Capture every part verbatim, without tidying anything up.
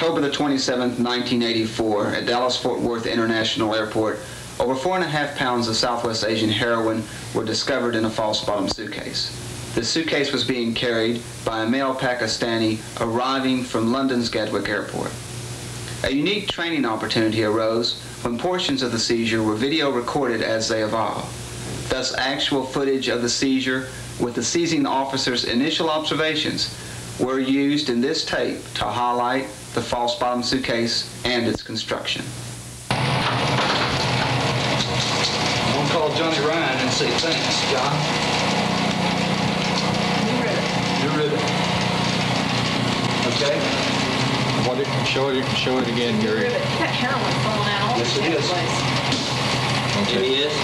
October the twenty-seventh, nineteen eighty-four, at Dallas-Fort Worth International Airport, over four and a half pounds of Southwest Asian heroin were discovered in a false bottom suitcase. The suitcase was being carried by a male Pakistani arriving from London's Gatwick Airport. A unique training opportunity arose when portions of the seizure were video recorded as they evolved. Thus, actual footage of the seizure with the seizing officer's initial observations were used in this tape to highlight the false bottom suitcase and its construction. I'm going to call Johnny Ryan and say thanks, John. New ribbon. New ribbon. Okay? What you can show it, you can show it again, Gary. New ribbon. That heroin falling out all Yes, over it the is. place. Okay. It is.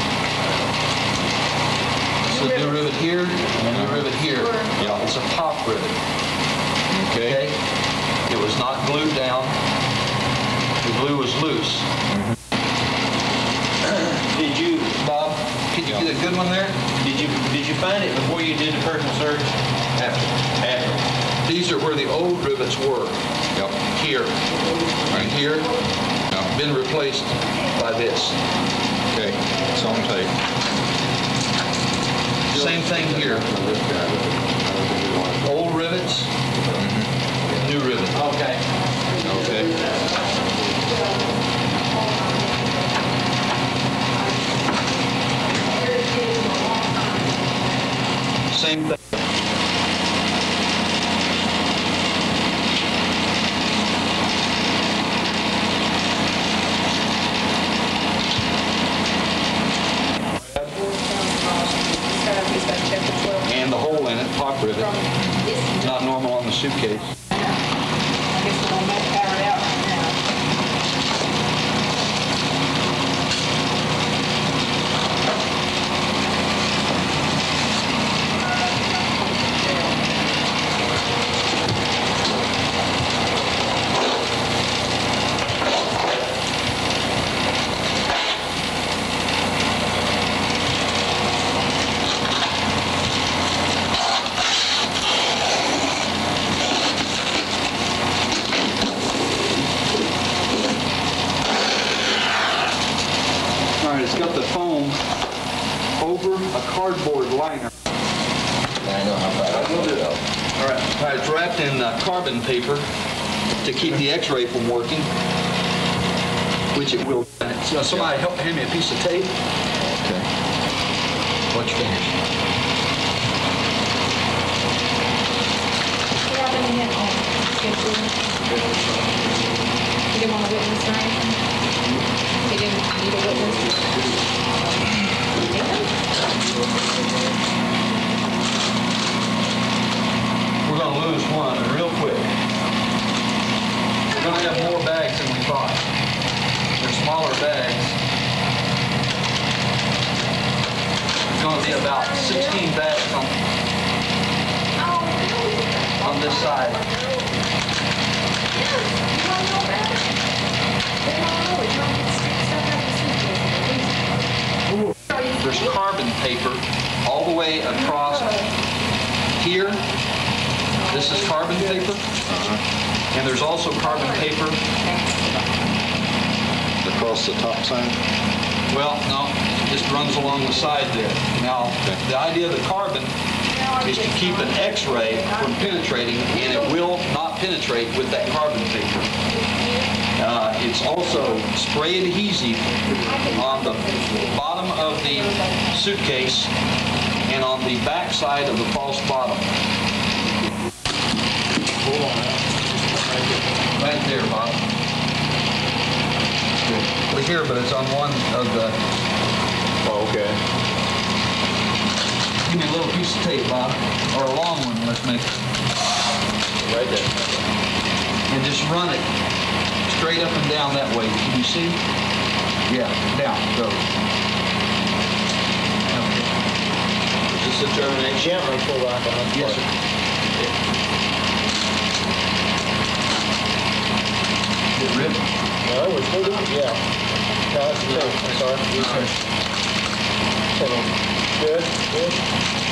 So New new ribbon. ribbon here and new ribbon here. Yeah. It's a pop ribbon. Okay. Okay? It was not glued down. The glue was loose. Mm-hmm. Did you, Bob, can you Yeah. get a good one there? did you, did you find it before you did the personal search? After. After. These are where the old rivets were. Yep. Here. Right here. Yep. Been replaced by this. Okay. It's on tape. Same thing here. Old rivets, new rivet. Okay. Okay. Same thing. And the hole in it, pop rivet, not normal on the suitcase. I guess we're going to make power it out right now. All right, it's got the foam over a cardboard liner. I know how far I will go. All right, all right, it's wrapped in uh, carbon paper to keep the X-ray from working, which it will. So somebody help hand me a piece of tape. Okay. Watch your fingers. Robin, you didn't, oh, skip through. You didn't want a witness or anything? You didn't need a witness? We're going to lose one real quick. We're going to have more bags than we thought. They're smaller bags. There's going to be about sixteen bags on, on this side. There's carbon paper all the way across here. This is carbon paper. Uh-huh. And there's also carbon paper. Across the top side? Well, no, it just runs along the side there. Now, the idea of the carbon is to keep an X-ray from penetrating, and it will not penetrate with that carbon paper. Uh, it's also spray adhesive on the bottom of the suitcase and on the back side of the false bottom. Hold on. Right there, Bob. We're here, but it's on one of the... Oh, okay. Give me a little piece of tape, Bob. Or a long one, let's make it. Right there. And just run it straight up and down that way. Can you see? Yeah, down, go. Okay. Is this a termination? Gently pull back on the Yes, sir. Get ripped. No, we're still doing, yeah. No, that's good. I'm sorry. Good, good.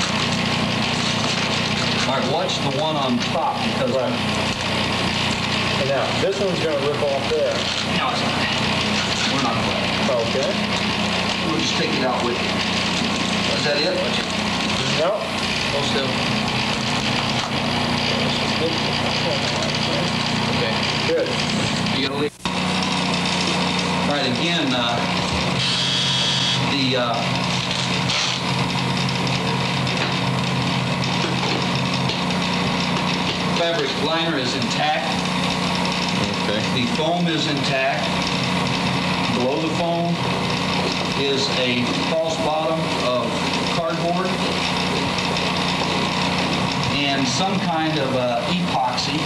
All right, watch the one on top because Right. And now, this one's gonna rip off there. No, it's not. We're not going. Okay. We'll just take it out with you. Is that it? No. Hold still. Okay. Good. You gotta leave. All right, again, uh, the uh, fabric liner is intact. Okay. The foam is intact. Below the foam is a false bottom of cardboard and some kind of uh, epoxy.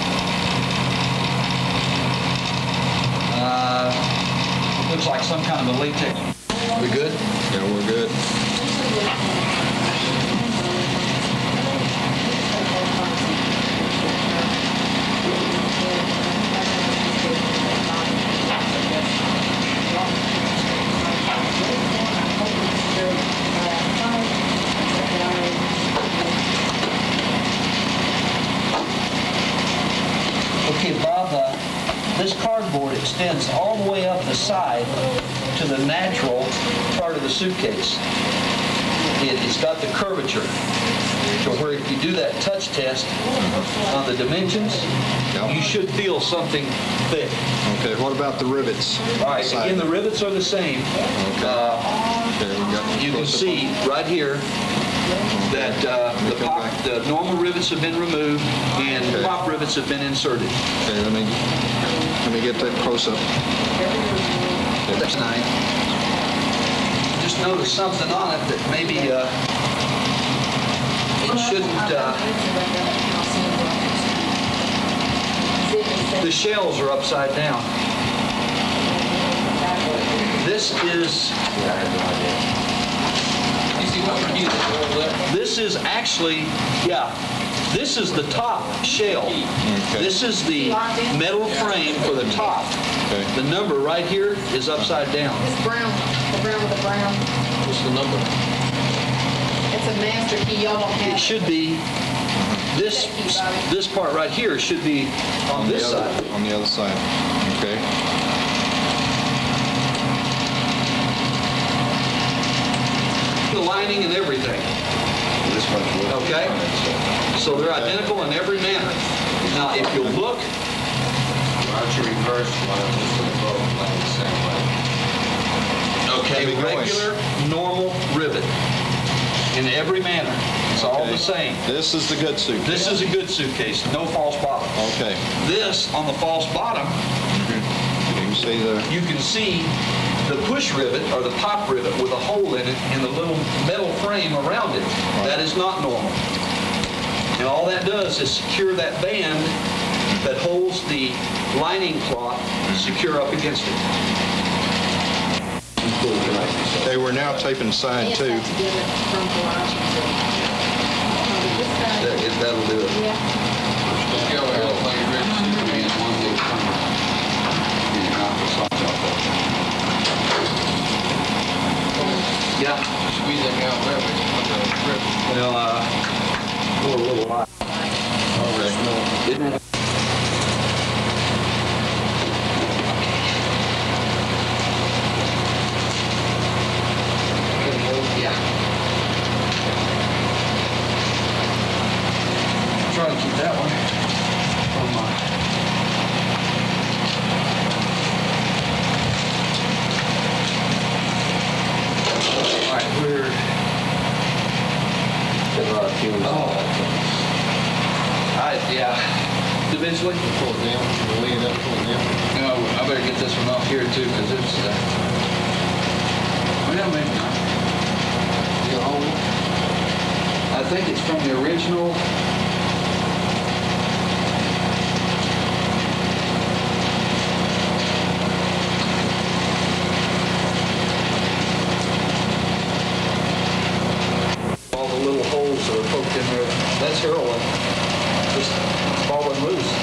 Uh, looks like some kind of a latex. We good? Yeah, we're good. Okay, Bob, uh, this cardboard extends all the way up the side to the natural part of the suitcase. It, it's got the curvature. So where if you do that touch test on the dimensions, Yep. you should feel something thick. Okay, what about the rivets? All right, Side. again, the rivets are the same. Okay. Uh, Okay, we got you can close up see right here that uh, the, pop, the normal rivets have been removed and Okay. pop rivets have been inserted. Okay, let me let me get that close up. That's nice. Just notice something on it that maybe uh, it shouldn't. Uh, the shells are upside down. This is. This is actually, yeah. This is the top shell. Okay. This is the metal frame for the top. Okay. The number right here is upside down. It's brown, the brown with the brown. What's the number? It's a master key, y'all don't have. It should be, this this part right here should be on the this other, side. On the other side. Okay. The lining and everything. This much wood. Okay. So they're identical in every manner. Now, if you look, Why don't you reverse one just for the boat, like the same way? okay, Maybe going. regular, normal rivet in every manner. It's all Okay. the same. This is the good suitcase. This is a good suitcase, no false bottom. Okay. This, on the false bottom, You can see the. you can see the push rivet or the pop rivet with a hole in it and the little metal frame around it. That is not normal. And all that does is secure that band that holds the lining cloth secure up against it. Okay, we're now taping side two. That, if that'll do it. Just go ahead and play your wrist, see if we get one little corner. And you're not gonna slide off that. Yeah. Squeeze that out there, but it's not gonna grip. Well, uh, a little, little light. Okay. Isn't it? Yeah. Try to keep that one on my. All right, we're. Oh. I, yeah. Eventually. Pull it down, lean it up, pull it down. You know, I better get this one off here too, because it's, uh, well, maybe not. You know, hold it. I think it's from the original. All the little holes that are poked in there. That's heroin. Just falling loose.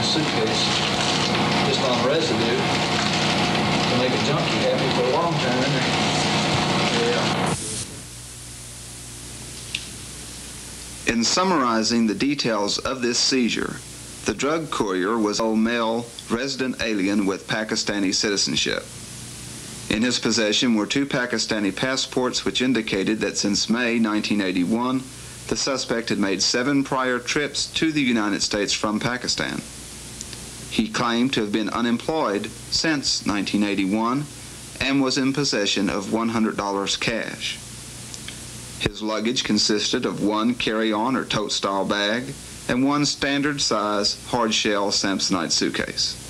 suitcase just on residue to make a junkie happy for a long time, isn't it? Yeah. In summarizing the details of this seizure, the drug courier was a male resident alien with Pakistani citizenship. In his possession were two Pakistani passports which indicated that since May nineteen eighty-one, the suspect had made seven prior trips to the United States from Pakistan. He claimed to have been unemployed since nineteen eighty-one and was in possession of one hundred dollars cash. His luggage consisted of one carry-on or tote-style bag and one standard-size hard-shell Samsonite suitcase.